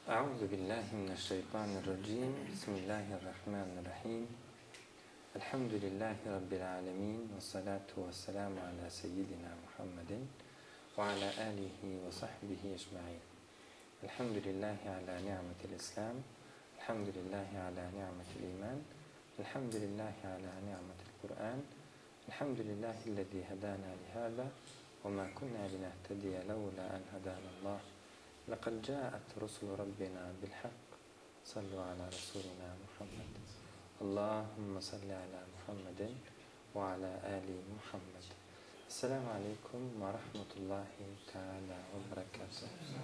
أعوذ بالله من الشيطان الرجيم. بسم الله الرحمن الرحيم. الحمد لله رب العالمين، والصلاة والسلام على سيدنا محمد وعلى آله وصحبه أجمعين. الحمد لله على نعمة الإسلام، الحمد لله على نعمة الإيمان، الحمد لله على نعمة القرآن، الحمد لله الذي هدانا لهذا وما كنا لنهتدي لولا أن هدانا الله. لقد جاءت رسل ربنا بالحق. صلوا على رسولنا محمد. اللهم صل على محمد وعلى آل محمد. السلام عليكم ورحمة الله تعالى وبركاته.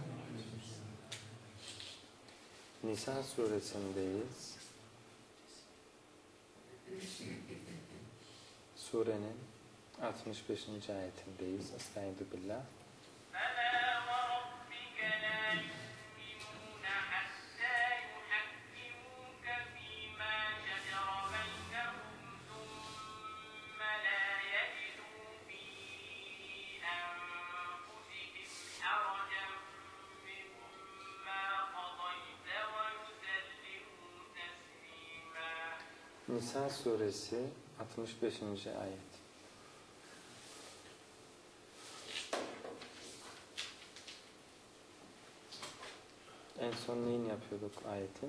Nisa suresindeyiz. Surenin 65. ayetindeyiz. Estaizu billah. Nisa suresi 65. ayet. En son neyini yapıyorduk ayetin?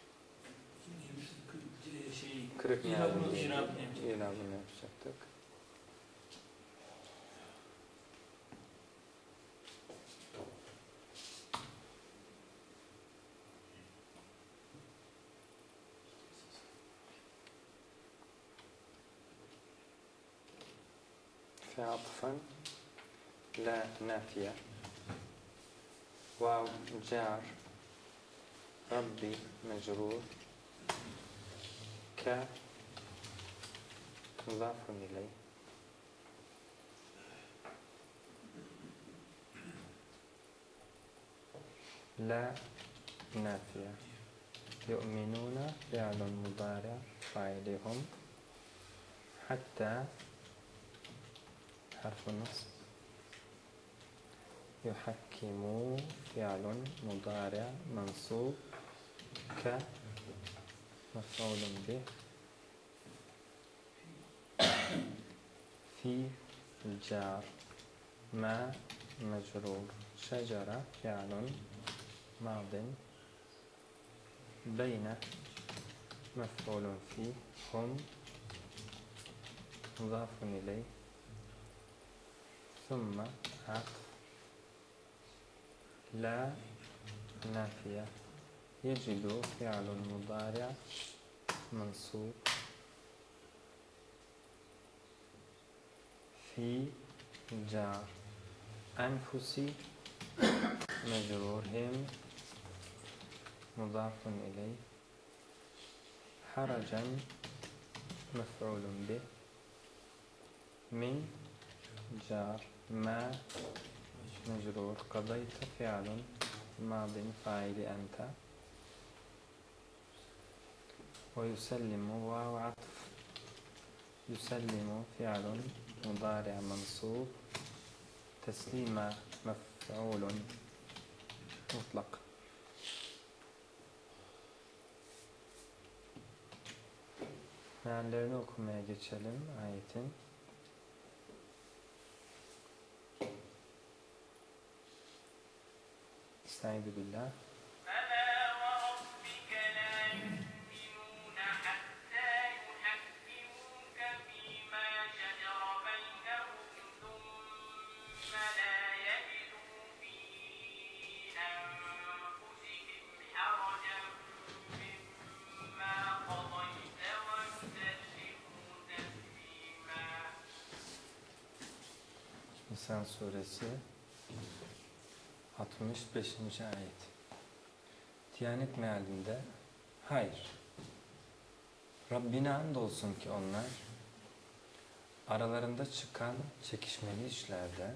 Kırık mealini yapacaktık. عطفا لا نافية واو جار ربي مجرور ك مضاف إليه لا نافية يؤمنون فعل مضارع فاعلهم حتى حرف النصب يحكموا فعل مضارع منصوب ك مفعول به في الجار ما مجرور شجرة فعل ماض بين مفعول فيه هم مضاف إليه ثم عطف لا نافية يجد فعل مضارع منصوب في جار أنفسي مجرور هم مضاف إليه حرجا مفعول به من جار ما مجرور قضيت فعل ماض فاعل أنت ويسلم واو عطف يسلم فعل مضارع منصوب تسليم مفعول مطلق. Meallerini okumaya geçelim ayetin. Estaizu billah. Nisa suresi 65. ayet. Diyanet mealinde hayır. Rabbine andolsun ki onlar aralarında çıkan çekişmeli işlerde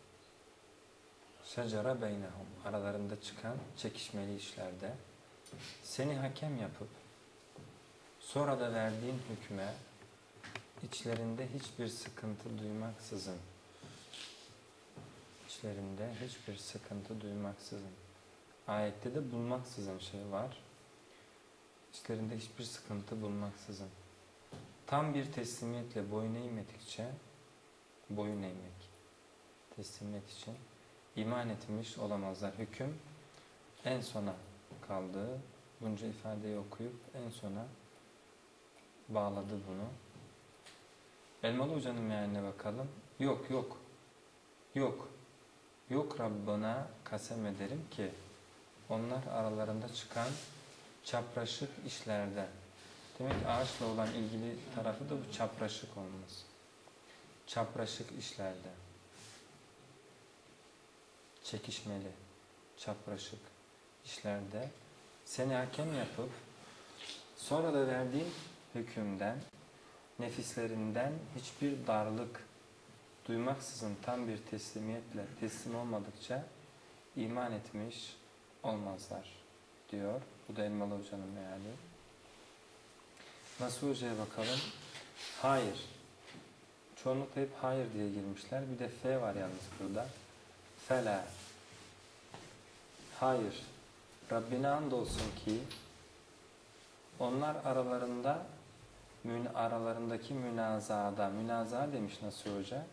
şecere beynehum aralarında çıkan çekişmeli işlerde seni hakem yapıp sonra da verdiğin hükme içlerinde hiçbir sıkıntı duymaksızın Ayette de bulmaksızın şey var. İçlerinde hiçbir sıkıntı bulmaksızın. Tam bir teslimiyetle boyun eğmedikçe, boyun eğmek, teslimiyet için iman etmiş olamazlar. Hüküm en sona kaldı. Bunca ifadeyi okuyup en sona bağladı bunu. Elmalı Hoca'nın mealine bakalım. Yok, yok, yok, yok Rabbına kasem ederim ki onlar aralarında çıkan çapraşık işlerde. Demek ki ağaçla olan ilgili tarafı da bu çapraşık olması. Çapraşık işlerde. Çekişmeli, çapraşık işlerde seni hakem yapıp sonra da verdiğin hükümden, nefislerinden hiçbir darlık duymaksızın tam bir teslimiyetle teslim olmadıkça iman etmiş olmazlar diyor. Bu da Elmalı Hoca'nın meali. Nasuh Hoca'ya bakalım. Hayır. Çoğunlukla hep hayır diye girmişler. Bir de F var yalnız burada. Fela. Hayır. Rabbine andolsun ki onlar aralarındaki münaza demiş Nasuh Hoca.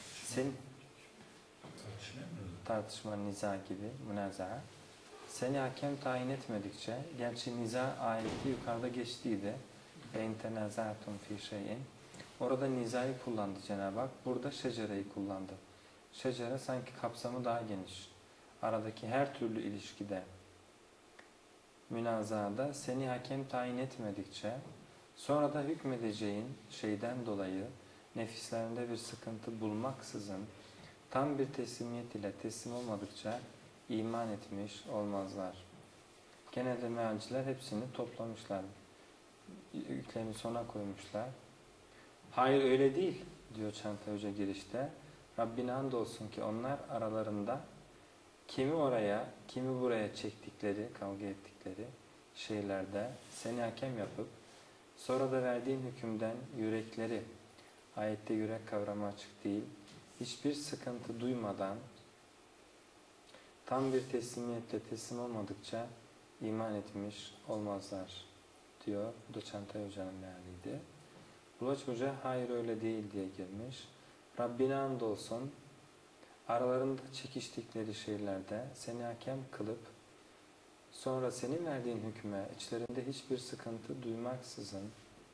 Tartışma, niza gibi münaza. Seni hakem tayin etmedikçe, gerçi niza ayeti yukarıda geçtiydi. اَنْ تَنَازَعْتُمْ فِي شَيْءٍ Orada nizayı kullandı Cenab-ı Hak. Burada şecereyi kullandı. Şecere sanki kapsamı daha geniş. Aradaki her türlü ilişkide, münazada seni hakem tayin etmedikçe, sonra da hükmedeceğin şeyden dolayı nefislerinde bir sıkıntı bulmaksızın tam bir teslimiyet ile teslim olmadıkça iman etmiş olmazlar. Genelde mealciler hepsini toplamışlar. Yüklerini sona koymuşlar. Hayır öyle değil diyor Çanta Hoca girişte. Rabbine andolsun ki onlar aralarında kimi oraya, kimi buraya çektikleri, kavga ettikleri şeylerde seni hakem yapıp sonra da verdiğin hükümden yürekleri, ayette yürek kavramı açık değil, hiçbir sıkıntı duymadan tam bir teslimiyetle teslim olmadıkça iman etmiş olmazlar diyor. Bu da Çantay Hoca'nın mealiydi. Bulaç Hoca hayır öyle değil diye girmiş. Rabbine andolsun aralarında çekiştikleri şeylerde seni hakem kılıp sonra senin verdiğin hükme içlerinde hiçbir sıkıntı duymaksızın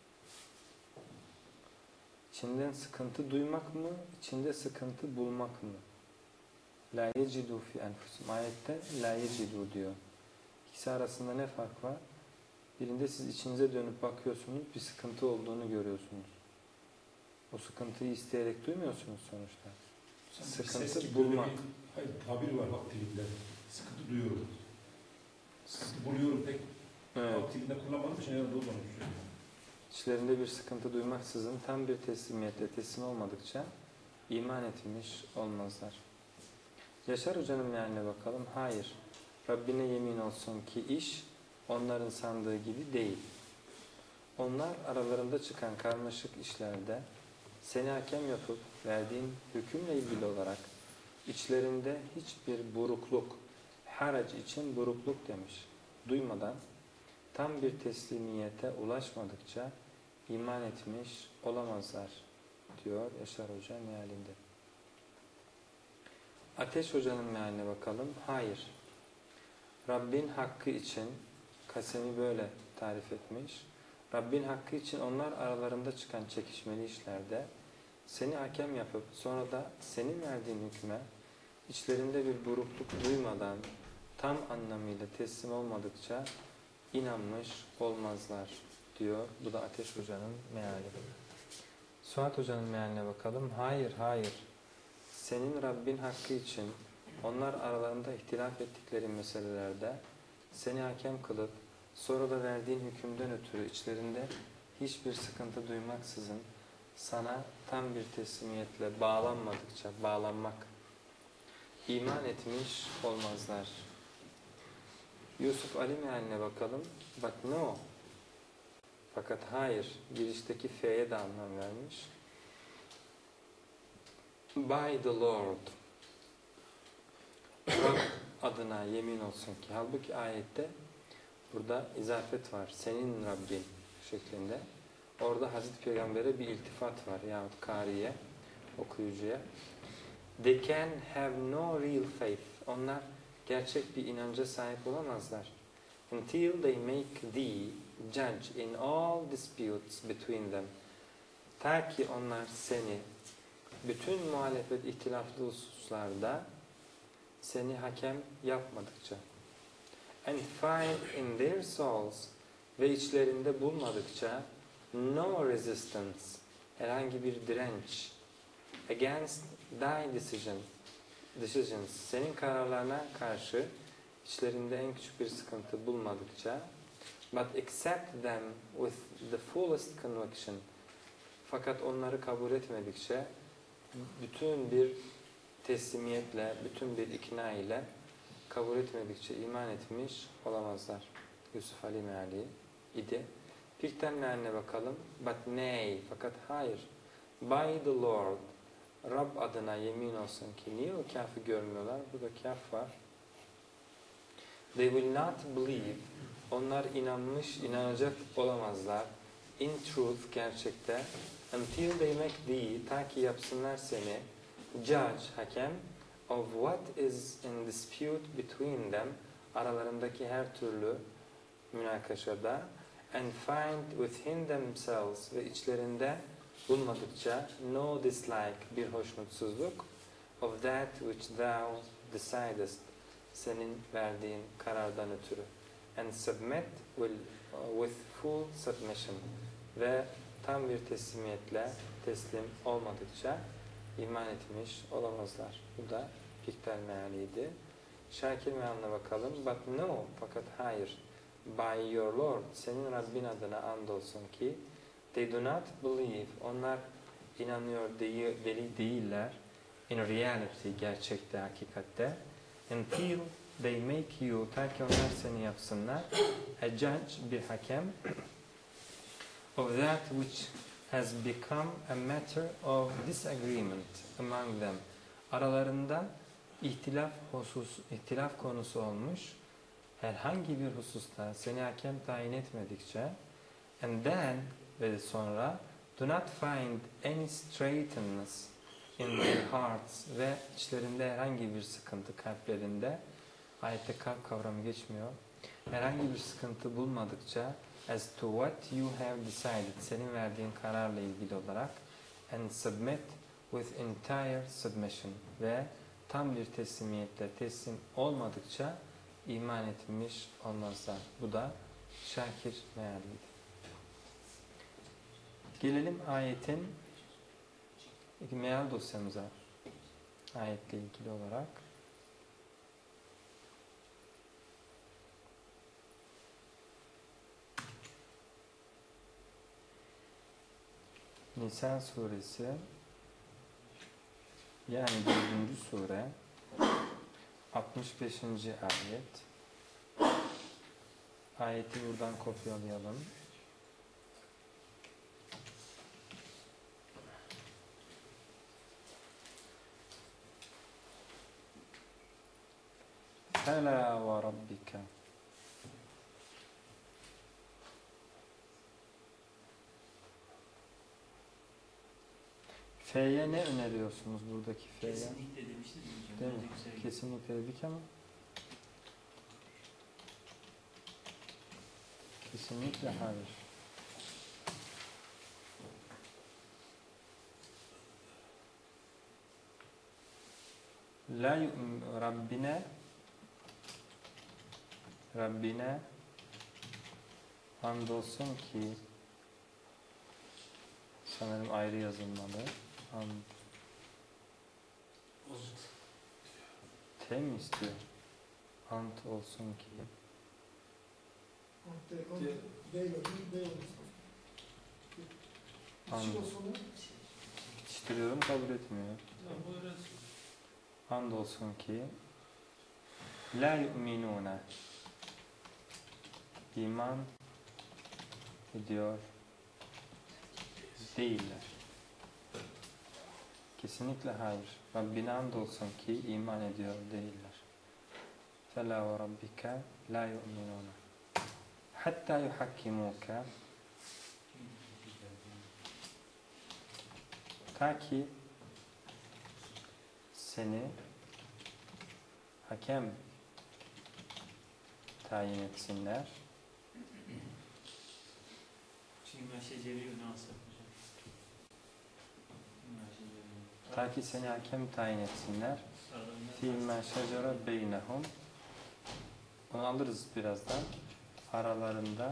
içinden sıkıntı duymak mı, içinde sıkıntı bulmak mı? La yecidu fi enfusim. Ayette la yecidu diyor. İkisi arasında ne fark var? Birinde siz içinize dönüp bakıyorsunuz, bir sıkıntı olduğunu görüyorsunuz. O sıkıntıyı isteyerek duymuyorsunuz sonuçta. Sıkıntı bulmak. Hayır, tabir var hak dilinde. Sıkıntı duyuyorum. Sıkıntı buluyorum pek. Evet. Hak dilinde kullanmadığım için yanında olmamış. İçlerinde bir sıkıntı duymaksızın tam bir teslimiyetle teslim olmadıkça iman etmiş olmazlar. Yaşar Hoca'nın mealine bakalım. Hayır. Rabbine yemin olsun ki iş onların sandığı gibi değil. Onlar aralarında çıkan karmaşık işlerde seni hakem yapıp verdiğin hükümle ilgili olarak içlerinde hiçbir burukluk, harac için burukluk demiş, duymadan tam bir teslimiyete ulaşmadıkça iman etmiş olamazlar diyor Yaşar Hoca mealinde. Ateş Hoca'nın mealine bakalım. Hayır. Rabbin hakkı için kasemi böyle tarif etmiş. Rabbin hakkı için onlar aralarında çıkan çekişmeli işlerde seni hakem yapıp sonra da senin verdiğin hükme içlerinde bir burukluk duymadan tam anlamıyla teslim olmadıkça inanmış olmazlar diyor. Bu da Ateş Hoca'nın meali. Suat Hoca'nın mealine bakalım. Hayır, hayır. Senin Rabbin hakkı için onlar aralarında ihtilaf ettikleri meselelerde seni hakem kılıp sonra da verdiğin hükümden ötürü içlerinde hiçbir sıkıntı duymaksızın sana tam bir teslimiyetle bağlanmadıkça, bağlanmak, iman etmiş olmazlar. Yusuf Ali mealine bakalım. Bak no. Fakat hayır, girişteki F'ye de anlam vermiş. By the Lord. adına yemin olsun ki. Halbuki ayette burada izafet var. Senin Rabbin şeklinde. Orada Hazreti Peygamber'e bir iltifat var yahut kariye, okuyucuya. They can have no real faith. Onlar gerçek bir inanca sahip olamazlar. Until they make thee judge in all disputes between them. Ta ki onlar seni bütün muhalefet ihtilaflı hususlarda seni hakem yapmadıkça. And find in their souls ve içlerinde bulmadıkça no resistance, herhangi bir direnç against thy decisions, senin kararlarına karşı içlerinde en küçük bir sıkıntı bulmadıkça, but accept them with the fullest conviction, fakat onları kabul etmedikçe bütün bir teslimiyetle, bütün bir ikna ile kabul etmedikçe iman etmiş olamazlar. Yusuf Ali meali idi. Pikten mealine bakalım. But nay, fakat hayır. By the Lord, Rab adına yemin olsun ki. Niye o kafı görmüyorlar? Burada kaf var. They will not believe. Onlar inanacak olamazlar. In truth, gerçekte. Until they make thee, ta ki yapsınlar seni, judge, hakem, of what is in dispute between them, aralarındaki her türlü münakaşada, and find within themselves, ve içlerinde bulmadıkça, no dislike, bir hoşnutsuzluk, of that which thou decidest, senin verdiğin karardan ötürü, and submit with full submission, ve tam bir teslimiyetle teslim olmadıkça iman etmiş olamazlar. Bu da piktel mealiydi. Şakir mealına bakalım. But no, fakat hayır. By your Lord, senin Rabbin adına andolsun ki, they do not believe, onlar inanıyor değiller, in reality, gerçekte, hakikatte, until they make you, ta ki onlar seni yapsınlar, a judge, bir hakem, of that which has become a matter of disagreement among them. Aralarında ihtilaf konusu olmuş herhangi bir hususta seni hakem tayin etmedikçe, and then, ve sonra, do not find any straightness in their hearts, ve içlerinde herhangi bir sıkıntı, kalplerinde, ayette kalp kavramı geçmiyor, herhangi bir sıkıntı bulmadıkça, as to what you have decided, senin verdiğin kararla ilgili olarak, and submit with entire submission, ve tam bir teslimiyetle teslim olmadıkça iman etmiş olmazlar. Bu da Şakir mealiydi. Gelelim ayetin meal dosyamıza, ayetle ilgili olarak. Nisa suresi, yani 4. sure, 65. ayet. Ayeti buradan kopyalayalım. Fela ve rabbike. F'ye ne öneriyorsunuz buradaki F'ye? Kesinlikle demiştiniz hocam. Değil mi? Kesinlikle dedik ama kesinlikle hayır. La Rabbine andolsun ki, sanırım ayrı yazılmalı. T mi istiyor? Ant olsun ki. Yetiştiriyorum, kabul etmiyor. Andolsun ki la yu'minune, iman ediyor değiller. Kesinlikle hayır. Rabbine andolsun ki iman ediyor değiller. فَلَا وَرَبِّكَ لَا يُؤْمِنُونَ حَتَّى يُحَكِّمُوكَ ta ki seni hakem tayin etsinler. Ta ki seni hakem tayin etsinler. فِيمَا شَجَرَ بَيْنَهُمْ Onu alırız birazdan. Aralarında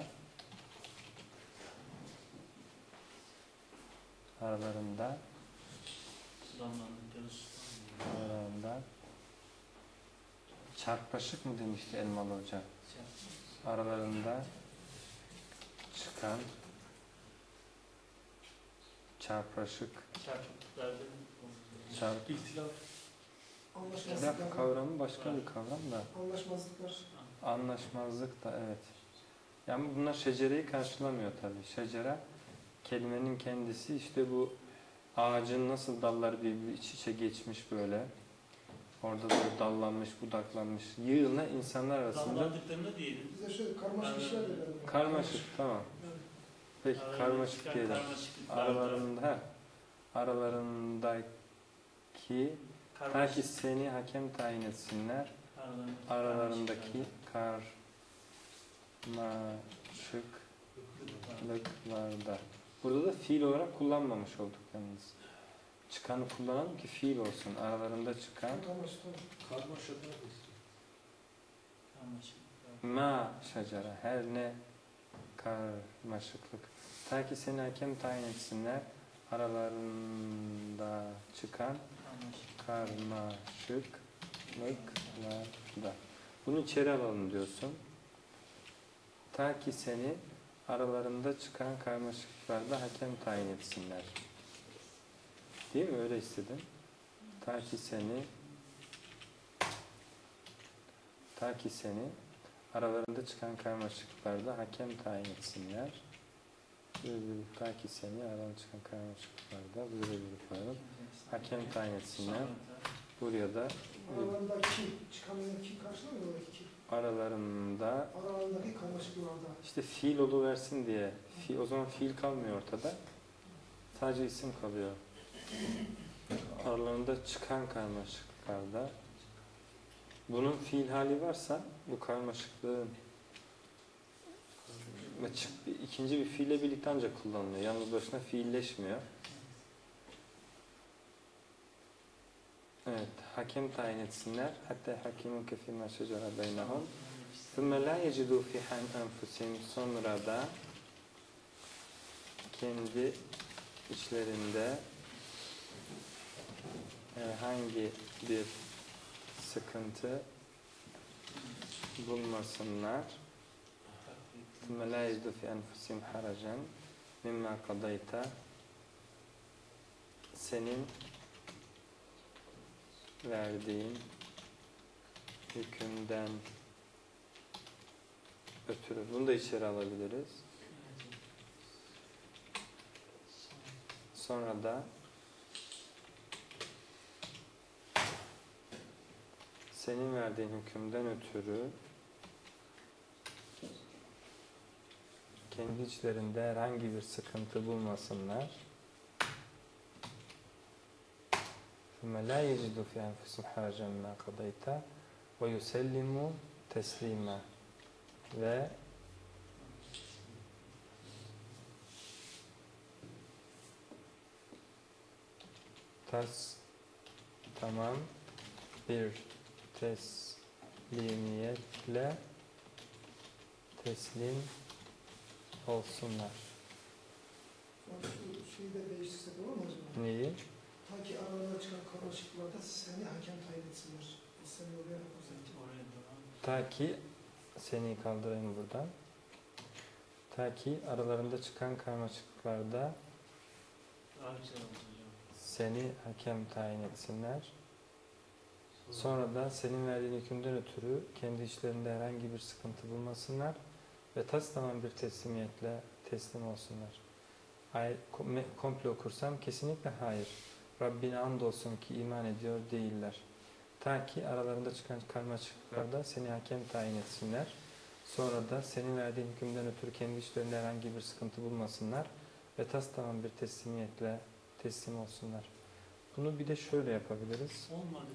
çarpışık mı demişti Elmalı Hoca? Aralarında çıkan çarpışık İhtilaf kavramı başka bir kavram da. Anlaşmazlık da evet. Yani bunlar şecereyi karşılamıyor tabii. Şecere kelimenin kendisi işte bu ağacın nasıl dalları birbiri iç içe geçmiş böyle. Orada böyle dallanmış, budaklanmış. Yığınla insanlar arasında. Dallandıklarını diyelim. Bize şöyle karmaşık işler de verelim. Karmaşık tamam. Peki karmaşık diyelim. Aralarındaki ta ki seni hakem tayin etsinler. Aralarındaki karmaşıklıklarda. Burada da fiil olarak kullanmamış olduk yalnız. Çıkanı kullanalım ki fiil olsun. Aralarında çıkan ma şecere her ne karmaşıklık. Ta ki seni hakem tayin etsinler. Aralarında çıkan karmaşıklıklarda. Bunu içeri alalım diyorsun. Ta ki seni aralarında çıkan karmaşıklıklarda hakem tayin etsinler. Değil mi? Öyle istedim. Ta ki seni aralarında çıkan karmaşıklıklarda hakem tayin etsinler. Ta ki seni aralarında çıkan karmaşıklıklarda hakem tayin etsinler. Buraya da aralarındaki çıkanındaki karşılamıyor oradaki. Aralarındaki karmaşıklıklarda. İşte fiil oluversin diye. O zaman fiil kalmıyor ortada. Sadece isim kalıyor. Aralarında çıkan karmaşıklıklarda. Bunun fiil hali varsa bu karmaşıklığın ikinci bir fiille birlikte ancak kullanılıyor. Yalnız başına fiilleşmiyor. Evet, hakem tayin etsinler. Hatta hakimun kefîmâ şecere beynehum. ثُمَّ لَا يَجِدُوا فِي أَنْفُسِهِمْ Sonra da kendi içlerinde herhangi bir sıkıntı bulmasınlar. ثُمَّ لَا يَجِدُوا فِي أَنْفُسِهِمْ حَرَجًا مِمَّا قَضَيْتَ Senin verdiğin hükümden ötürü. Bunu da içeri alabiliriz. Sonra da senin verdiğin hükümden ötürü kendi içlerinde herhangi bir sıkıntı bulmasınlar. ثُمَّ لَا يَجِدُوا فِي أَنْفُسِهِمْ حَرَجًا مِمَّا قَضَيْتَ وَيُسَلِّمُوا تَسْلِيمًا Ve tamam bir teslimiyetle teslim olsunlar. Şeyi de değiştirsek olur mu acaba? Neyi? Ta ki aralarında çıkan karmaşıklıklarda seni hakem tayin etsinler. Seni oraya yaparsak. Ta ki seni kaldırayım buradan. Ta ki aralarında çıkan karmaşıklıklarda seni hakem tayin etsinler. Sonra da senin verdiğin hükümden ötürü kendi içlerinde herhangi bir sıkıntı bulmasınlar ve tasdamam bir teslimiyetle teslim olsunlar. Komple okursam kesinlikle hayır. Rabbine andolsun ki iman ediyor değiller. Ta ki aralarında çıkan karmaşıklıklarda seni hakem tayin etsinler. Sonra da senin verdiğin hükümden ötürü kendi işlerinde herhangi bir sıkıntı bulmasınlar ve tastamam bir teslimiyetle teslim olsunlar. Bunu bir de şöyle yapabiliriz.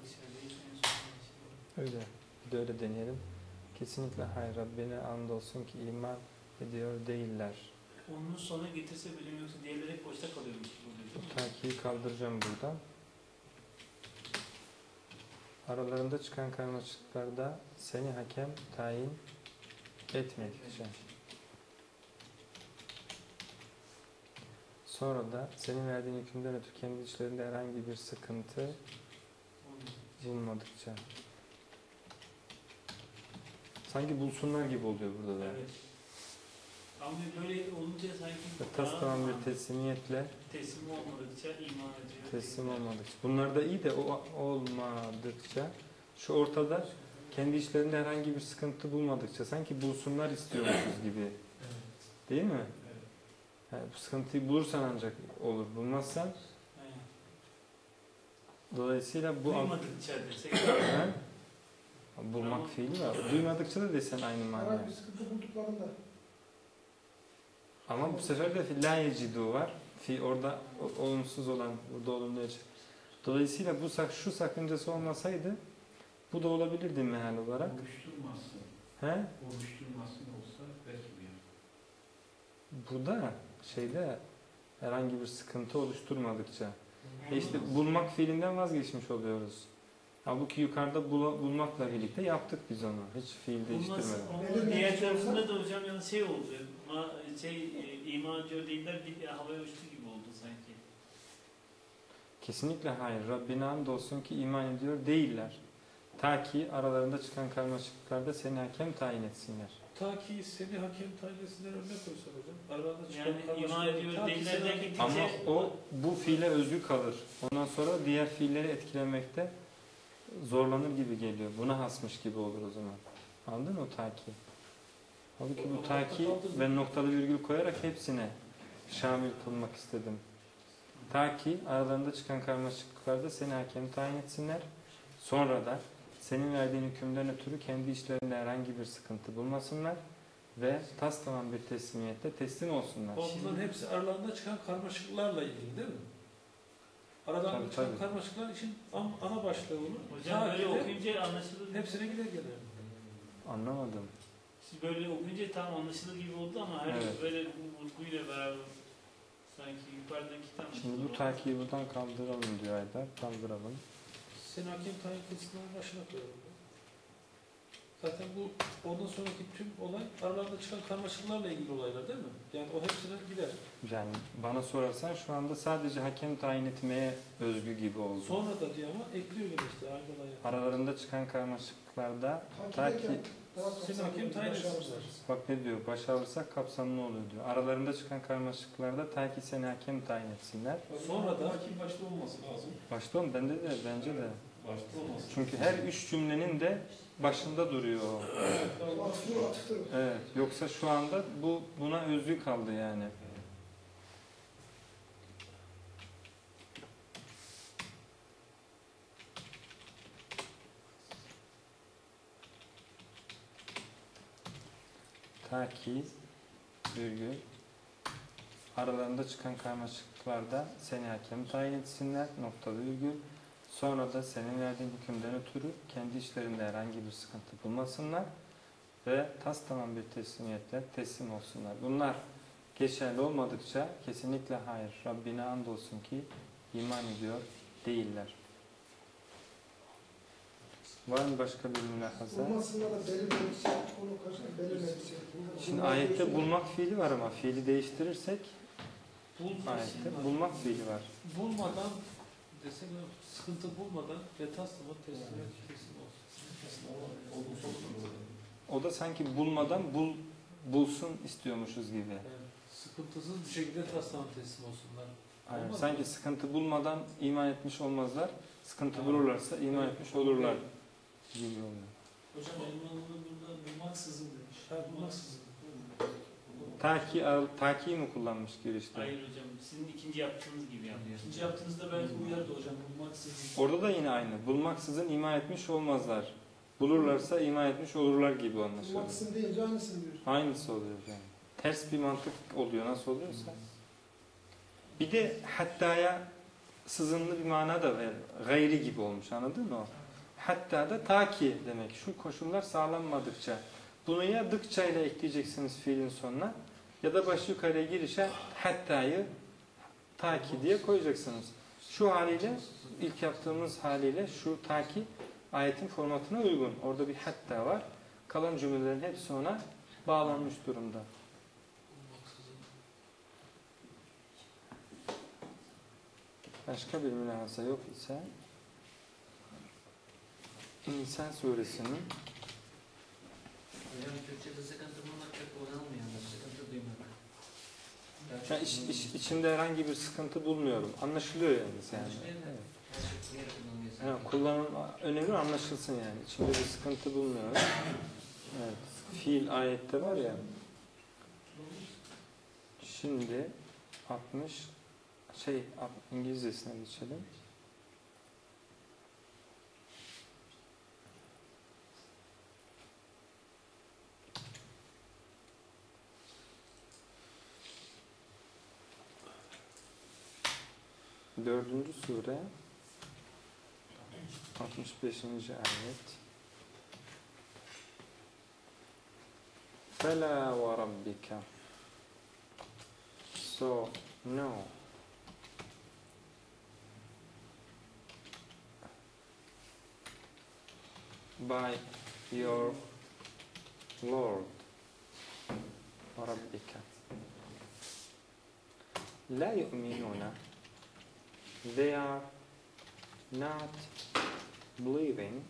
Öyle. Bir de öyle deneyelim. Kesinlikle hayır. Rabbine andolsun ki iman ediyor değiller. Onun sona getirse bile yoksa diğerleri hep boşta kalıyormuş. Bu takiyi kaldıracağım buradan. Aralarında çıkan karmaşıklıklarda seni hakem tayin etmedikçe. Sonra da senin verdiğin hükümden ötürü kendi içlerinde herhangi bir sıkıntı bulmadıkça. Sanki bulsunlar gibi oluyor burada da. Evet. Ama böyle olunca sanki Taslamam bir teslimiyetle teslim olmadıkça iman ediyor. teslim olmadıkça. Bunlar da iyi de o olmadıkça şu ortada kendi işlerinde herhangi bir sıkıntı bulmadıkça sanki bulsunlar istiyormuşuz gibi. Değil mi? Yani bu sıkıntıyı bulursan ancak olur. Bulmazsan Evet. dolayısıyla bu Duymadıkça desek. He? Bulmak fiili var. Duymadıkça da desen aynı mana. Herhangi bir sıkıntı bulduklarında. Ama bu sefer de la yecidu var. Orada olumsuz olan, burada olumlu olacak. Dolayısıyla şu sakıncası olmasaydı bu da olabilirdi mehal olarak. Oluşturmasın. He? Oluşturmasın olsa belki bir yer. Burada herhangi bir sıkıntı oluşturmadıkça. İşte bulmak fiilinden vazgeçmiş oluyoruz. Halbuki yukarıda bulmakla birlikte yaptık biz onu. Hiç fiil değiştirmeden. Onun diğer tarafında da hocam yani şey oldu. İman ediyor değiller bir havaya uçtu gibi oldu sanki. Kesinlikle hayır. Rabbine andolsun ki iman ediyor değiller. Ta ki aralarında çıkan karmaşıklıklarda seni hakem tayin etsinler. Ta ki seni hakem tayyesinden önüne koysak hocam. Aralarında çıkan Yani iman ediyor değiller derken Ama bu fiile özgü kalır. Ondan sonra diğer fiilleri etkilemekte zorlanır gibi geliyor. Buna hasmış gibi olur o zaman. Anladın mı o taki? Halbuki bu taki ben noktalı virgül koyarak hepsine şamil kılmak istedim. Ta ki aralarında çıkan karmaşıklıklarda seni hakem tayin etsinler. Sonra da senin verdiğin hükümden ötürü kendi işlerinde herhangi bir sıkıntı bulmasınlar ve tastamam bir teslimiyetle teslim olsunlar. Bunların hepsi aralarında çıkan karmaşıklarla ilgili değil mi? Aralarında Tabii, çıkan tabii. karmaşıklar için ana başlığı bunu. Hocam böyle okuyunca anlaşılır. Hepsine gider gelir. Anlamadım. Siz böyle okuyunca tam anlaşılır gibi oldu ama her Evet. böyle bu vurguyla beraber sanki yukarıdaki tam. Şimdi bu takiyi buradan kaldıralım diyor Aydar. Kaldıralım. Seni hakem tayin kısmının başına koyalım. Zaten bu ondan sonraki tüm olay aralarında çıkan karmaşıklarla ilgili olaylar değil mi? Yani o hepsine gider. Yani bana sorarsan şu anda sadece hakem tayin etmeye özgü gibi oldu. Sonra da diyor ama ekliyor gene işte aynı olaya. Aralarında çıkan karmaşıklıklarda ta Takip ki ederken daha Seni kapsamlı hakem bir tayin baş etsinler. ağrısı. bak ne diyor başarırsak kapsamlı oluyor diyor. Aralarında çıkan karmaşıklıklarda ta ki seni hakem tayin etsinler. Sonra da hakim başta olması lazım. Başta mı? Bence de. Başta olması. Çünkü her üç cümlenin de başında duruyor o. Atıflı atıftır. Evet. Yoksa şu anda buna özgü kaldı yani. Ta ki virgül aralarında çıkan karmaşıklıklarda seni hakem tayin etsinler noktalı virgül. Sonra da senin verdiğin hükümden ötürü kendi işlerinde herhangi bir sıkıntı bulmasınlar ve tastamam bir teslimiyetle teslim olsunlar. Bunlar geçerli olmadıkça kesinlikle hayır. Rabbine andolsun ki iman ediyor değiller. Var mı başka bir mülahaza? Olmasında da belirlemesi, konu karşısında belirlemesi. Şimdi ayette bulmak fiili var ama fiili değiştirirsek ayette bulmak fiili var. bulmadan desek sıkıntı bulmadan ve taslama teslim olsun. O da sanki bulmadan bulsun istiyormuşuz gibi. Yani sıkıntısız bir şekilde taslama teslim olsunlar. Aynen. Olmaz Sanki mı? sıkıntı bulmadan iman etmiş olmazlar. Sıkıntı Tamam. bulurlarsa iman etmiş olurlar gibi oluyor. Hocam Elmalı'nın burada bulmaksızın demiş. Ha, bulmaksızın. Taki mi kullanmış girişte? Hayır hocam, sizin ikinci yaptığınız gibi yapıyor. İkinci yaptığınızda belki uyardı hocam. Bulmaksızın. Orada da yine aynı. Bulmaksızın iman etmiş olmazlar. Bulurlarsa iman etmiş olurlar gibi anlaşılıyor. Bulmaksızın deyince aynısını diyor. Aynısı oluyor yani. Ters bir mantık oluyor nasıl oluyorsa. Bir de hattaya sızımlı bir mana da ver. Gayri gibi olmuş, anladın mı o? Hatta da ta ki demek. Şu koşullar sağlanmadıkça. Bunu ya dıkça ile ekleyeceksiniz fiilin sonuna ya da baş yukarıya girişe hattayı ta ki diye koyacaksınız. Şu haliyle, ilk yaptığımız haliyle şu ta ki ayetin formatına uygun. Orada bir hatta var. Kalan cümlelerin hepsi ona bağlanmış durumda. Başka bir mülahaza yok ise İnsan suresinin Hocam Türkçe'de sıkıntı bulmak çok kullanılmıyor. Sıkıntı duymak. içinde herhangi bir sıkıntı bulmuyorum. Anlaşılıyor yani. Evet. Kullanım önemli, anlaşılsın yani. İçinde bir sıkıntı bulmuyorum. Evet. Fiil ayette var ya. Şimdi 60 İngilizcesine geçelim. Dördüncü sure 65. ayet. فَلَا وَرَبِّكَ. So, no. By your Lord, رَبِّكَ. لَا يُؤْمِنُونَ. They are not believing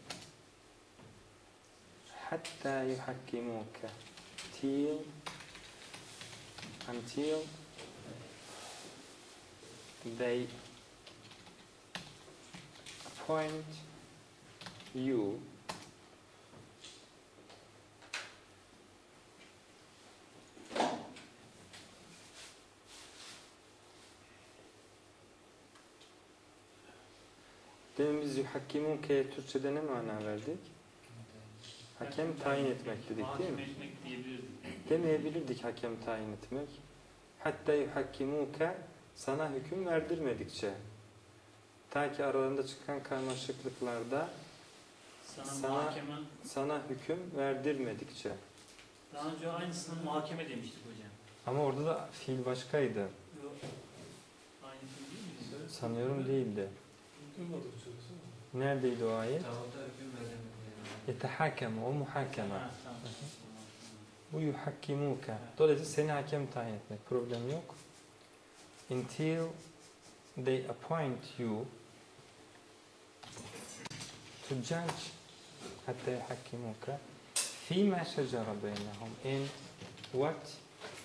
حتى يحكموك until they appoint you Demin biz yuhakkimuke'ye Türkçe'de ne mana verdik? Hakem tayin etmek dedik değil mi? Hakem etmek diyebilirdik. Demeyebilirdik hakem tayin etmek. Hatta yuhakkimuke sana hüküm verdirmedikçe. Ta ki aralarında çıkan karmaşıklıklarda sana hüküm verdirmedikçe. Daha önce aynısını muhakeme demiştik hocam. Ama orada da fiil başkaydı. Yok. Aynısını değil mi? Sanıyorum değildi. Duymadık söylesene. Neredeydi o ayet? Tağuta hüküm veremedi. Yetehakeme, o muhakeme. Ha, tamam. Bu yuhakkimuke. Dolayısıyla seni hakem tayin etmek. Problem yok. Until they appoint you to judge hatta yuhakkimuke fîmâ şecere beynehum. In what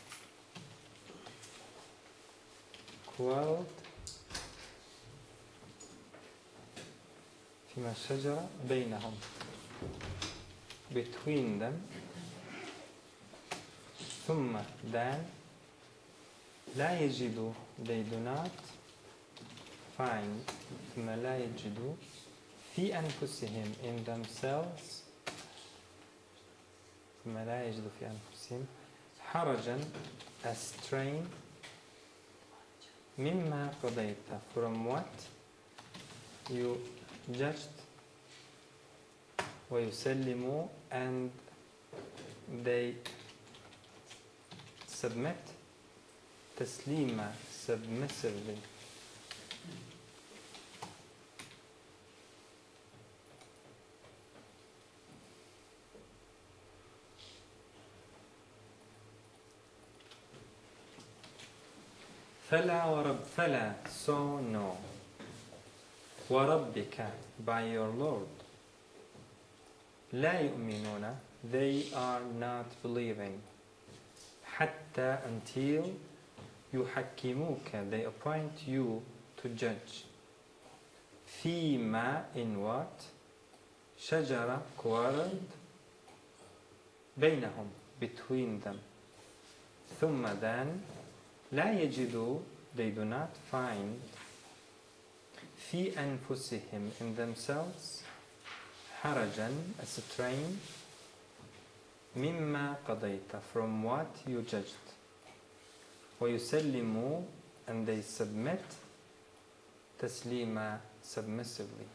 quarreled fîmâ şecere beynehum. Between them. ثم then لا يجدوا they do not find ثم لا يجدوا في أنفسهم in themselves ثم لا يجدوا في أنفسهم حرجا a strain مما قضيت from what you judged ويسلموا and they submit تسليما submissively. فلا so no وربك by your Lord لا يؤمنون they are not believing حتى until يحكموك they appoint you to judge فيما in what شجرة quarreled بينهم between them ثم then لا يجدوا, they do not find في أنفسهم, in themselves, حرجا, a strain, مما قضيت, from what you judged, ويسلموا, and they submit, تسليما, submissively.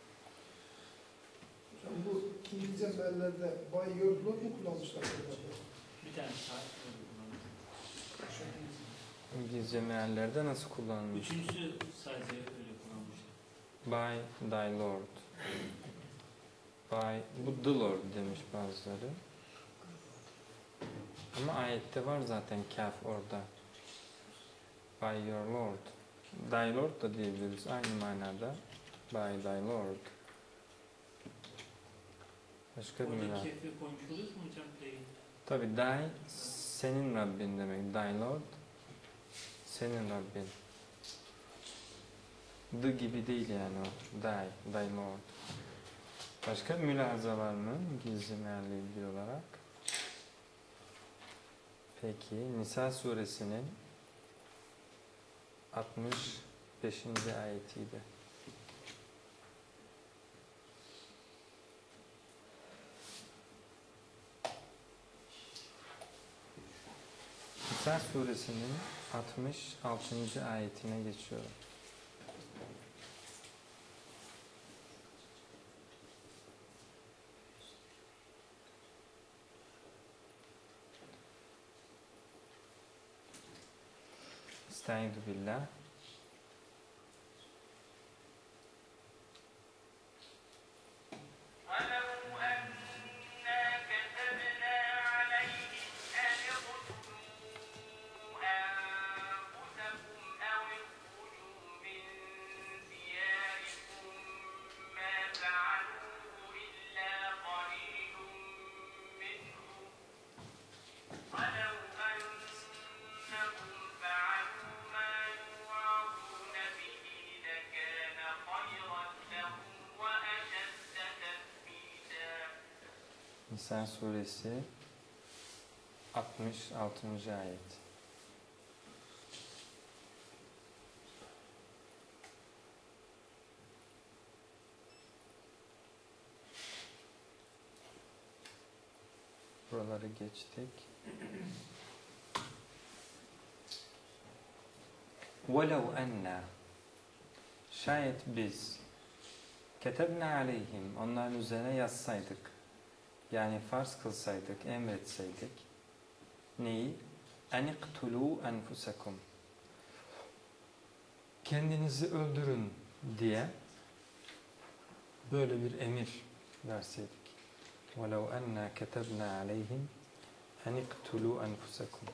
Hocam bu İngilizce meallerde by your blood mu kullanmışlar? Bir tane saat kullanılıyor. İngilizce meallerde nasıl kullanılmış? Üçüncüsü sadece öyle kullanmışlar. By thy Lord. By, bu the Lord demiş bazıları. Ama ayette var zaten kaf orada. By your Lord. Thy Lord da diyebiliriz aynı manada. By thy Lord. Başka bir Orada mana. kefi koymuş oluyoruz mu hocam? Tabi thy senin Rabbin demek. Thy Lord senin Rabbin. The gibi değil yani o. Thy Lord. Başka mülahaza var mı İngilizce mealle ilgili olarak? Peki Nisa suresinin 65. ayetiydi. Nisa suresinin 66. ayetine geçiyorum. Estaizu billah. Nisa suresi 66. ayet. Buraları geçtik. وَلَوْ أَنَّا, şayet biz كَتَبْنَا عَلَيْهِمْ, onların üzerine yazsaydık, yani farz kılsaydık, emretseydik, neyi? اَنِقْتُلُوا أَنْفُسَكُمْ, kendinizi öldürün diye böyle bir emir verseydik. وَلَوْ أَنَّا كَتَبْنَا عَلَيْهِمْ اَنِقْتُلُوا أَنْفُسَكُمْ.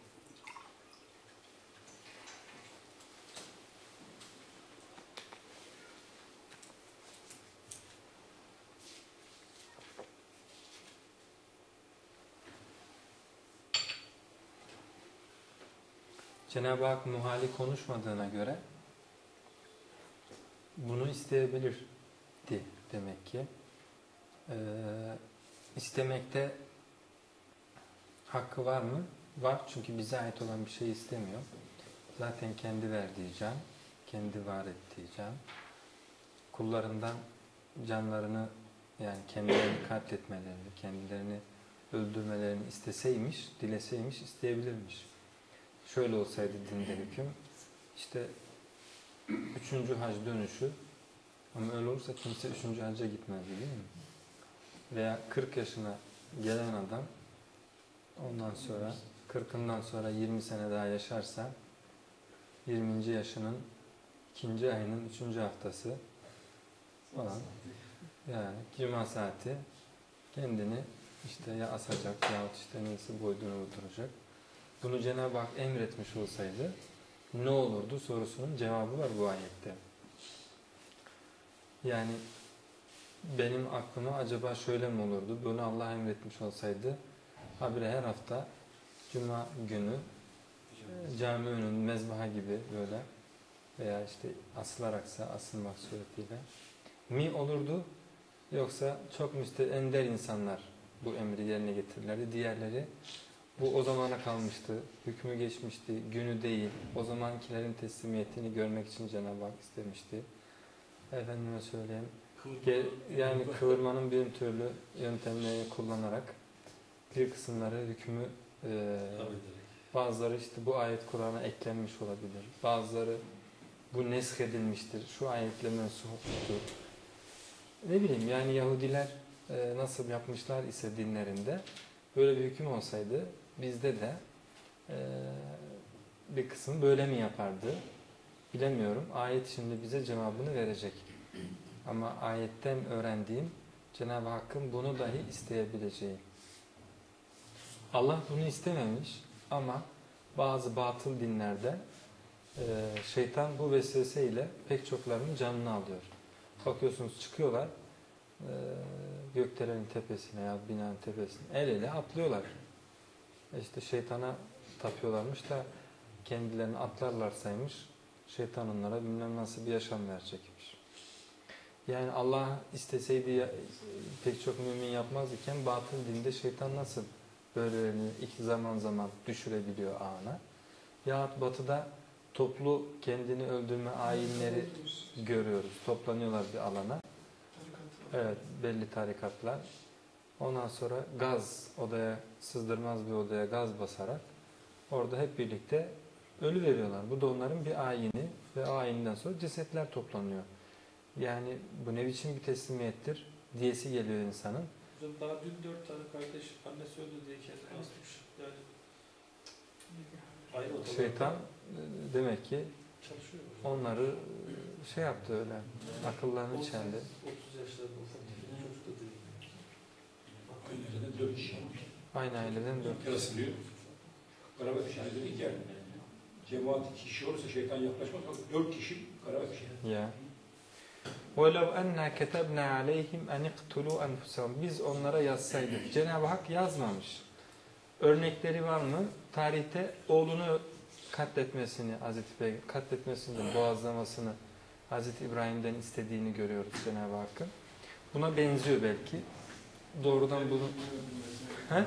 Cenab-ı Hak muhali konuşmadığına göre bunu isteyebilirdi demek ki. İstemekte hakkı var mı? Var, çünkü bize ait olan bir şey istemiyor. Zaten kendi verdiği can, kendi var ettiği can. Kullarından canlarını, yani kendilerini katletmelerini, kendilerini öldürmelerini isteseymiş, dileseymiş, isteyebilirmiş. Şöyle olsaydı dinde hüküm, işte 3. hac dönüşü, ama öyle olursa kimse 3. hacca gitmez değil mi? Veya 40 yaşına gelen adam ondan sonra 40'ından sonra 20 sene daha yaşarsa 20. yaşının 2. ayının 3. haftası falan, yani cuma saati kendini işte ya asacak yahut işte neyse boynunu vurduracak. Bunu Cenab-ı Hak emretmiş olsaydı ne olurdu sorusunun cevabı var bu ayette. Yani benim aklıma acaba şöyle mi olurdu? Bunu Allah emretmiş olsaydı habire her hafta cuma günü cami önünün mezbaha gibi böyle veya işte asılaraksa asılmak suretiyle mi olurdu? Yoksa çok ender insanlar bu emri yerine getirirlerdi. Diğerleri Bu o zamana kalmıştı, hükmü geçmişti, günü değil. O zamankilerin teslimiyetini görmek için Cenab-ı Hak istemişti. Efendime söyleyeyim, yani kıvırmanın bir türlü yöntemlerini kullanarak bir kısımları hükmü bazıları işte bu ayet Kur'an'a eklenmiş olabilir. Bazıları bu nesk edilmiştir. Şu ayetle mensuptur. Ne bileyim yani Yahudiler nasıl yapmışlar ise dinlerinde böyle bir hüküm olsaydı bizde de bir kısım böyle mi yapardı? Bilemiyorum. Ayet şimdi bize cevabını verecek. Ama ayetten öğrendiğim Cenab-ı Hakk'ın bunu dahi isteyebileceği. Allah bunu istememiş ama bazı batıl dinlerde şeytan bu vesveseyle pek çoklarının canını alıyor. Bakıyorsunuz çıkıyorlar gökdelenin tepesine ya binanın tepesine el ele atlıyorlar. İşte şeytana tapıyorlarmış da kendilerini atlarlarsaymış şeytan onlara bilmem nasıl bir yaşam verecekmiş. Yani Allah isteseydi pek çok mümin yapmaz iken batıl dinde şeytan nasıl böylelerini iki zaman zaman düşürebiliyor ağına. Yahut batıda toplu kendini öldürme ayinleri görüyoruz. Toplanıyorlar bir alana. Evet, belli tarikatlar. Ondan sonra gaz odaya, sızdırmaz bir odaya gaz basarak orada hep birlikte ölü veriyorlar. Bu da onların bir ayini ve ayinden sonra cesetler toplanıyor. Yani bu ne biçim bir teslimiyettir diyesi geliyor insanın. Daha dün 4 tane kardeş annesi öldü diye kendini asmış. Yani şeytan demek ki çalışıyor. onları şey yaptı öyle. Akıllarını çeldi. 30 yaşlarında ufak tefek çocuk da değil. Aileden 4 kişi. Aynı aileden dört. Kırasılıyor. Beraber bir şey dedik ya. Cemaat 2 kişi olursa şeytan yaklaşmaz. 4 kişi beraber bir şey. Ya. وَلَوْ أَنَّا كَتَبْنَا عَلَيْهِمْ أَنِ اقْتُلُوا أَنْفُسَهُمْ Biz onlara yazsaydık. Cenab-ı Hak yazmamış. Örnekleri var mı? Tarihte oğlunu katletmesini, katletmesini, boğazlamasını Hazreti İbrahim'den istediğini görüyoruz Cenab-ı Hakk'ın. Buna benziyor belki. Doğrudan bunu... He?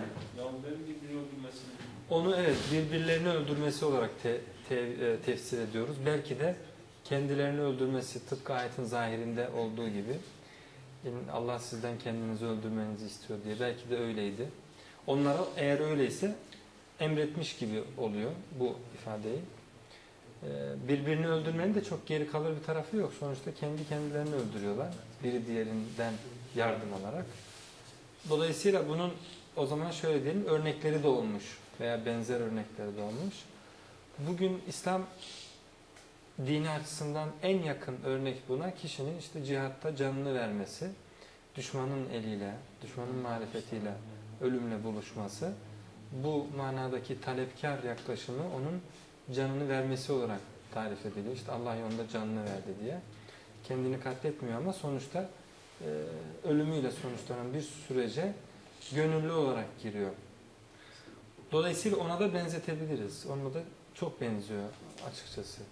Onu evet birbirlerini öldürmesi olarak tefsir ediyoruz. Belki de kendilerini öldürmesi tıpkı ayetin zahirinde olduğu gibi Allah sizden kendinizi öldürmenizi istiyor diye. Belki de öyleydi. Onlara eğer öyleyse emretmiş gibi oluyor bu ifadeyi. Birbirini öldürmenin de çok geri kalır bir tarafı yok. Sonuçta kendi kendilerini öldürüyorlar. Biri diğerinden yardım alarak. Dolayısıyla bunun o zaman şöyle diyelim örnekleri de olmuş veya benzer örnekleri de olmuş. Bugün İslam dini açısından en yakın örnek buna kişinin işte cihatta canını vermesi, düşmanın eliyle, düşmanın marifetiyle ölümle buluşması, bu manadaki talepkar yaklaşımı onun canını vermesi olarak tarif ediliyor. İşte Allah yolunda canını verdi diye. Kendini katletmiyor ama sonuçta ölümüyle sonuçlanan bir sürece gönüllü olarak giriyor. Dolayısıyla ona da benzetebiliriz. Ona da çok benziyor açıkçası.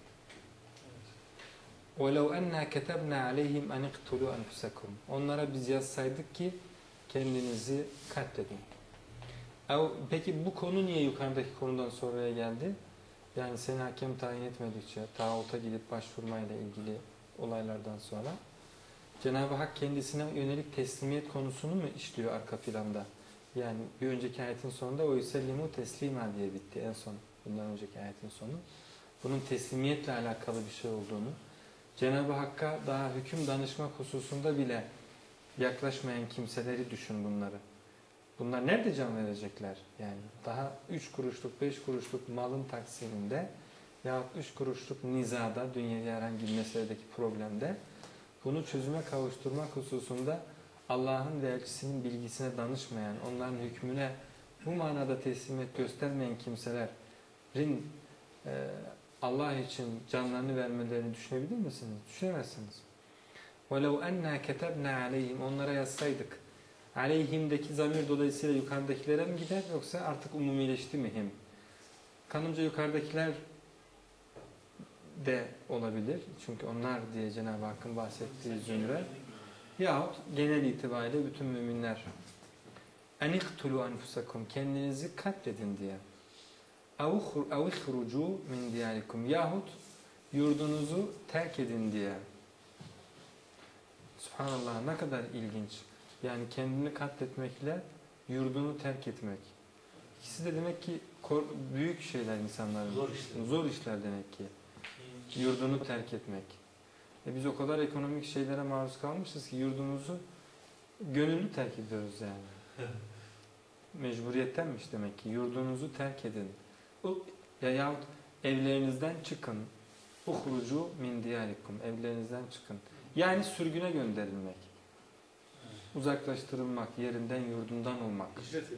وَلَوْ أَنَّا كَتَبْنَا عَلَيْهِمْ أَنِ اقْتُلُوا أَنْفُسَكُمْ Onlara biz yazsaydık ki kendinizi katledin. Peki bu konu niye yukarıdaki konudan sonraya geldi? Yani seni hakem tayin etmedikçe, tağuta gidip başvurmayla ilgili olaylardan sonra Cenab-ı Hak kendisine yönelik teslimiyet konusunu mu işliyor arka planda? Yani bir önceki ayetin sonunda o yüsellimu teslima diye bitti en son. Bundan önceki ayetin sonu. Bunun teslimiyetle alakalı bir şey olduğunu, Cenab-ı Hakk'a daha hüküm danışmak hususunda bile yaklaşmayan kimseleri düşün bunları. Bunlar nerede can verecekler? Yani daha 3 kuruşluk, 5 kuruşluk malın taksiminde yahut 3 kuruşluk nizada, dünyada herhangi bir meseledeki problemde bunu çözüme kavuşturmak hususunda Allah'ın ve elçisinin bilgisine danışmayan, onların hükmüne bu manada teslimiyet göstermeyen kimselerin Allah için canlarını vermelerini düşünebilir misiniz? Düşünemezsiniz. وَلَوْ اَنَّا كَتَبْنَا عَلَيْهِمْ Onlara yazsaydık. Aleyhim'deki zamir dolayısıyla yukarıdakilere mi gider yoksa artık umumileşti mi him? Kanımca yukarıdakiler de olabilir. Çünkü onlar diye Cenab-ı Hakk'ın bahsettiği zümre. Yahut genel itibariyle bütün müminler eniktulu enfusakum, kendinizi katledin diye. Ev ihrucu min diyarikum, yahut yurdunuzu terk edin diye. Subhanallah, ne kadar ilginç. Yani kendini katletmekle yurdunu terk etmek. İkisi de demek ki büyük şeyler insanların. Zor işler demek ki. Yurdunu terk etmek. Biz o kadar ekonomik şeylere maruz kalmışız ki yurdumuzu gönüllü terk ediyoruz yani. Mecburiyettenmiş demek ki. Yurdunuzu terk edin. Yahut evlerinizden çıkın. Uhrucu min diyarikum. Evlerinizden çıkın. Yani sürgüne gönderilmek. Uzaklaştırılmak, yerinden yurdundan olmak.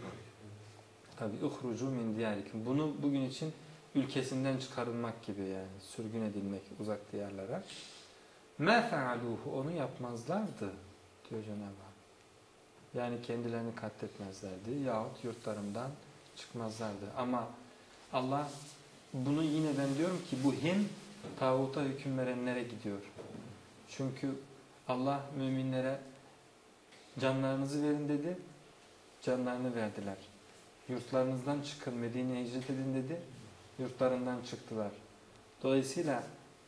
Tabi uhrucu min diyarikum. Bunu bugün için ülkesinden çıkarılmak gibi yani. Sürgün edilmek uzak diyarlara. مَا فَعَلُوهُ, onu yapmazlardı diyor Cenab-ı Hak. Yani kendilerini katletmezlerdi yahut yurtlarından çıkmazlardı. Ama Allah bunu yine ben diyorum ki bu him tağuta hüküm verenlere gidiyor. Çünkü Allah müminlere canlarınızı verin dedi, canlarını verdiler. Yurtlarınızdan çıkın, Medine'ye hicret edin dedi, yurtlarından çıktılar. Dolayısıyla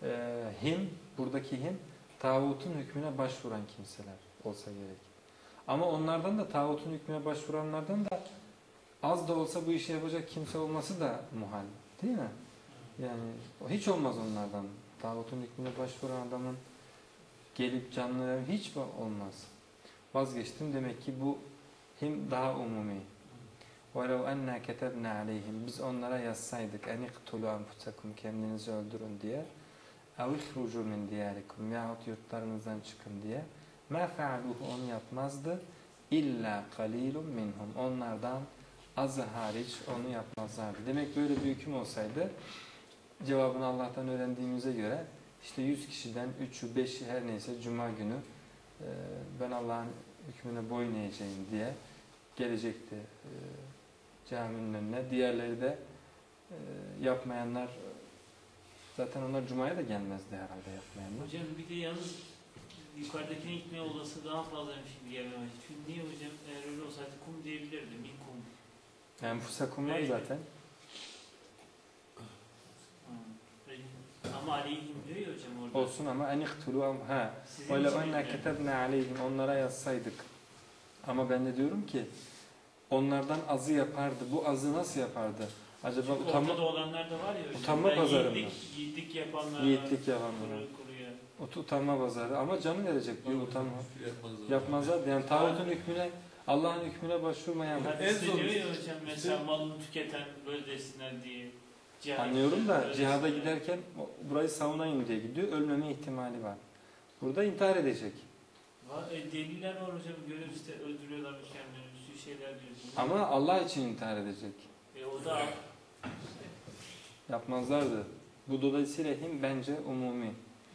buradaki him tağutun hükmüne başvuran kimseler olsa gerek. Ama onlardan da tağutun hükmüne başvuranlardan da az da olsa bu işi yapacak kimse olması da muhal. Değil mi? Yani hiç olmaz onlardan. Tağutun hükmüne başvuran adamın gelip canlı hiç olmaz. Vazgeçtim demek ki bu him daha umumi. وَلَوْ اَنَّا كَتَبْنَا عَلَيْهِمْ, biz onlara yazsaydık اَنِقْتُلُوا أَنْفُسَكُمْ, kendinizi öldürün diye, اَوْ اِخْرُجُوا مِنْ دِيَارِكُمْ, yahut yurtlarınızdan çıkın diye, مَا فَعَلُوهُ, onu yapmazdı, اِلَّا قَلِيلٌ مِنْهُمْ, onlardan azı hariç onu yapmazlardı. Demek böyle bir hüküm olsaydı, cevabını Allah'tan öğrendiğimize göre, işte 100 kişiden 3'ü 5'i her neyse Cuma günü ben Allah'ın hükmüne boyun eğeceğim diye gelecekti caminin önüne. Diğerleri de yapmayanlar, zaten onlar Cuma'ya da gelmezdi herhalde yapmayanlar. Hocam bir de yalnız yukarıdakine gitme olası daha fazlaymış gibi gelmemez. Çünkü niye hocam, eğer öyle olsaydı kum diyebilirdi, min kum. Yani fusakum var zaten. Ama aleyhim diyor ya hocam orada. Olsun ama eniktulu ha. Öyle önne ketebne aleyhim, onlara yazsaydık. Ama ben de diyorum ki onlardan azı yapardı. Bu azı nasıl yapardı? Acaba orada da olanlar da var ya hocam. Utanma pazarı mı? Yiğitlik yapanlar. Yiğitlik yapanlar. Utanma pazarı. Ama canı verecek diyor, utanma. Yapmazlar. Yani tağutun hükmüne, Allah'ın hükmüne başvurmayan. En zor diyor ya hocam, mesela malını tüketen böyle desinler diye. Anlıyorum da cihada giderken burayı savunayım diye gidiyor. Ölmeme ihtimali var. Burada intihar edecek. Deliller var hocam. Görüp işte öldürüyorlar kendilerini. Bir sürü şeyler diyorsunuz. Ama Allah için intihar edecek. O da yapmazlardı. Bu dolayısıyla him bence umumi.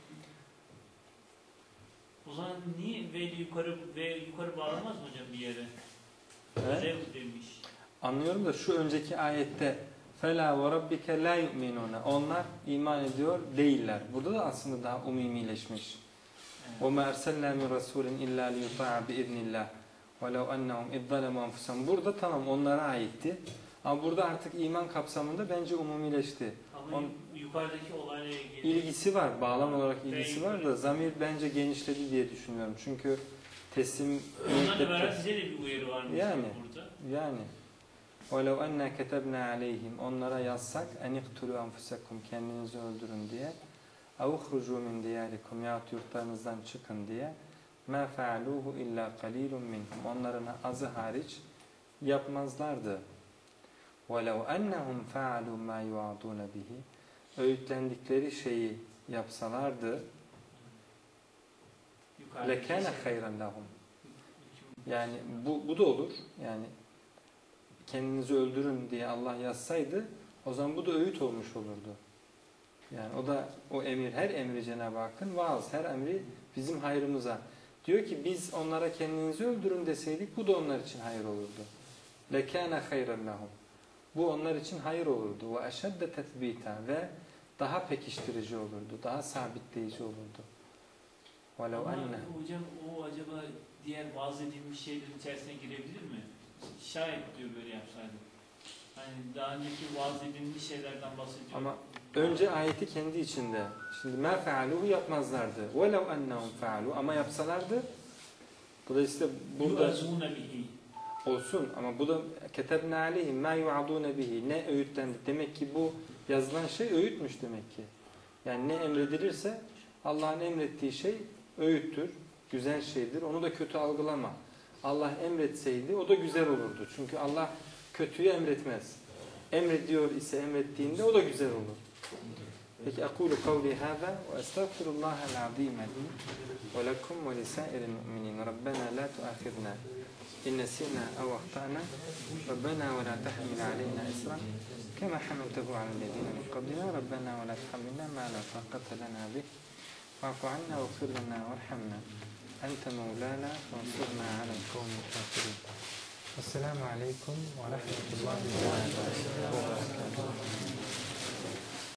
O zaman niye yukarı bağlamaz mı hocam bir yere? Öyle demiş. Anlıyorum da şu önceki ayette فَلَا وَرَبِّكَ لَا يُؤْمِنُونَ, onlar iman ediyor değiller. Burada da aslında daha umumileşmiş. وَمَا أَرْسَلْنَا مِنْ رَسُولٍ إِلَّا لِيُطَاعَ بِإِذْنِ اللّٰهِ وَلَوْ أَنَّهُمْ اِذْظَلَمُوا أَنْفُسَهُمْ. Burada tamam onlara aitti. Ama burada artık iman kapsamında bence umumileşti. Ama yukarıdaki olayla ilgili ilgisi var. Bağlam olarak ilgisi var da zamir bence genişledi diye düşünüyorum. Çünkü teslim... Onlarla beraber size de bir uyarı var mı burada? Yani. وَلَوْ اَنَّا كَتَبْنَا عَلَيْهِمْ, onlara yazsak اَنِقْتُلُوا أَنْفُسَكُمْ, kendinizi öldürün diye, اَوْخْرُجُوا مِنْ دِيَارِكُمْ, yahut yurtlarınızdan çıkın diye, مَا فَعَلُوهُ اِلَّا قَلِيلٌ مِنْهُمْ, onların azı hariç yapmazlardı. وَلَوْ اَنَّهُمْ فَعَلُوا مَا يُعَضُونَ بِهِ, öğütlendikleri şeyi yapsalardı, لَكَانَ خَيْرًا لَهُمْ, yani bu da olur. Yani kendinizi öldürün diye Allah yazsaydı, o zaman bu da öğüt olmuş olurdu. Yani o da o emir, her emri Cenab-ı Hakk'ın vaaz, her emri bizim hayrımıza. Diyor ki biz onlara kendinizi öldürün deseydik, bu da onlar için hayır olurdu. لَكَانَ خَيْرًا لَهُمْ, bu onlar için hayır olurdu. وَاَشَدَّ تَثْبِيتًا, ve daha pekiştirici olurdu, daha sabitleyici olurdu. Ama hocam o acaba diğer vaaz edilmiş şeylerin içerisine girebilir mi? Şayet diyor böyle yapsaydım. Hani daha önceki vaaz edilmiş şeylerden bahsediyor. Ama önce ayeti kendi içinde. Şimdi مَا فَعَلُوهُ yapmazlardı. وَلَوْ أَنَّهُمْ فَعَلُوا ama yapsalardı. Dolayısıyla burada يُعَزُونَ بِهِ olsun ama bu da كَتَبْنَا عَلَيْهِمْ مَا يُعَضُونَ بِهِ ne öğütlendi. Demek ki bu yazılan şey öğütmüş demek ki. Yani ne emredilirse Allah'ın emrettiği şey öğüttür, güzel şeydir. Onu da kötü algılama. Allah emretseydi o da güzel olurdu. Çünkü Allah kötüyü emretmez. Emrediyor ise emrettiğinde o da güzel olur. Peki aqulu kavli hâzâ ve estağfirullâhel azîme li ve lekum ve lisâiril mu'minîn. Rabbena la tuâkhidnâ in nesînâ ev ahtâna. Rabbena ve la tahmil aleyna isran kema hamaltehu alellezîne min qablina. Rabbena ve la tuhammilnâ ma la tâkate lenâ bih. Fa'fu annâ ve gfir lenâ verhamnâ. Ente mevlâna fansurna alel kavmil kâfirîn. Esselamu aleyküm ve rahmetullahi ve berekatuhu.